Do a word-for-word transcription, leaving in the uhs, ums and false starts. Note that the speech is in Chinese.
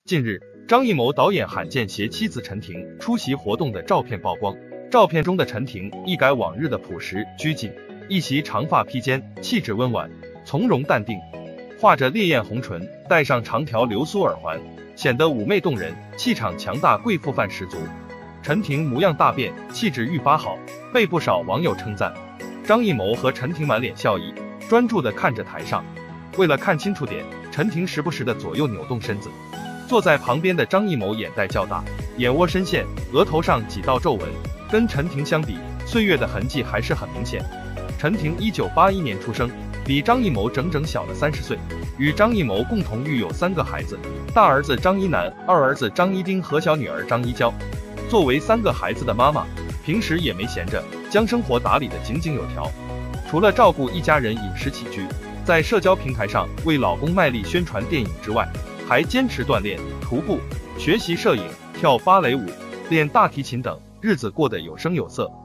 近日，张艺谋导演罕见携妻子陈婷出席活动的照片曝光。照片中的陈婷一改往日的朴实拘谨，一袭长发披肩，气质温婉，从容淡定，画着烈焰红唇，戴上长条流苏耳环，显得妩媚动人，气场强大，贵妇范十足。陈婷模样大变，气质愈发好，被不少网友称赞。张艺谋和陈婷满脸笑意，专注地看着台上。为了看清楚点，陈婷时不时地左右扭动身子。坐在旁边的张艺谋眼袋较大，眼窝深陷，额头上几道皱纹，跟陈婷相比，岁月的痕迹还是很明显。陈婷一九八一年出生，比张艺谋整整小了三十岁，与张艺谋共同育有三个孩子，大儿子张一楠，二儿子张一丁和小女儿张一娇。作为三个孩子的妈妈，平时也没闲着，将生活打理得井井有条。除了照顾一家人饮食起居，在社交平台上为老公卖力宣传电影之外，还坚持锻炼、徒步、学习摄影、跳芭蕾舞、练大提琴等，日子过得有声有色。